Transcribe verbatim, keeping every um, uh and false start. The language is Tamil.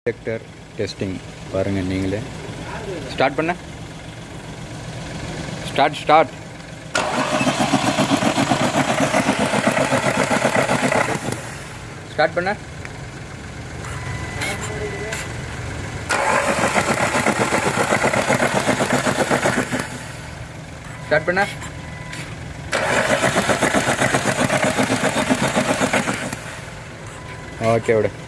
Detector testing பாருங்க நீங்களே ஸ்டார்ட் பண்ண ஸ்டார்ட் ஸ்டார்ட் ஸ்டார்ட் பண்ண ஸ்டார்ட் பண்ண ஓகே விடு